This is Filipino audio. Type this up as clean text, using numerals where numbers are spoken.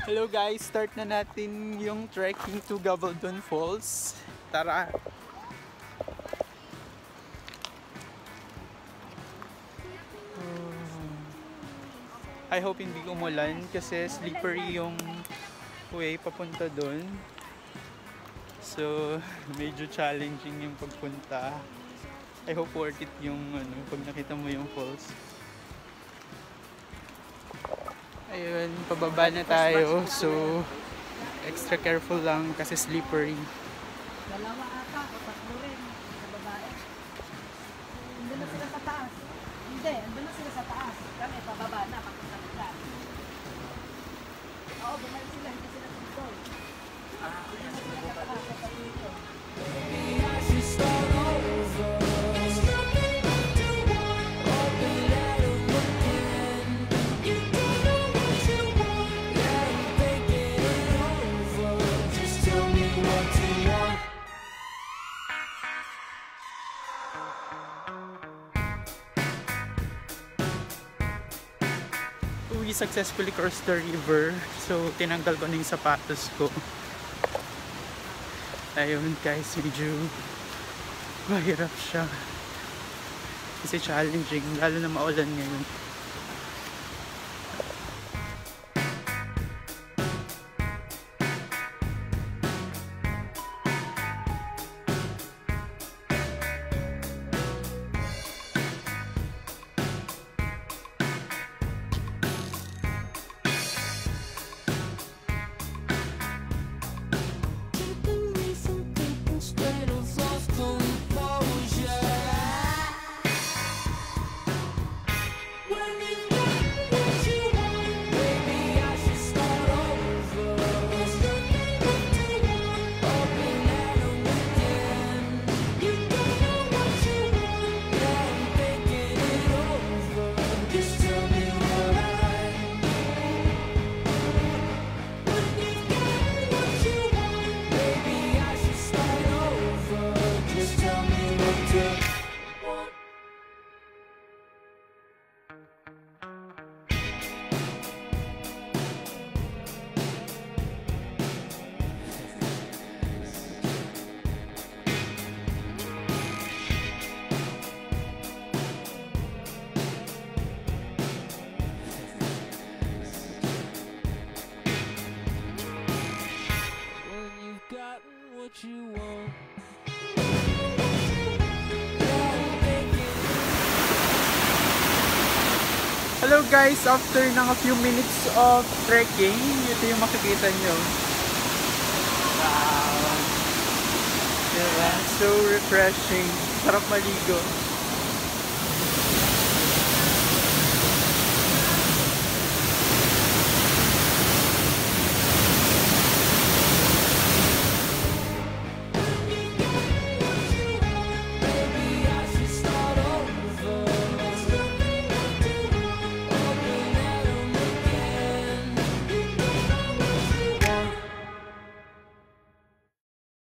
Hello guys, start na natin yung trekking to Gabaldon Falls. Tara! I hope hindi umulan kasi slippery yung way papunta doon. So, medyo challenging yung pagpunta. I hope worth it yung pag nakita mo yung falls. Ayun, pababa na tayo. So, extra careful lang kasi slippery. Dalawa ata, tatlo rin sa babae. Hindi na sila sa taas. Hindi, andun na sila sa taas. Kami, pababa na, papunta nila. Oo, bumalik sila, hindi sila tungkol. Hindi na sila kataas sa pagdito. We successfully crossed the river, so tinanggal ko na yung sapatos ko. Ayun guys, medyo mahirap siya kasi challenging, lalo na maulan ngayon. Hello guys, after ng a few minutes of trekking, ito yung makikita nyo. Wow! Diba? So refreshing. Sarap maligo.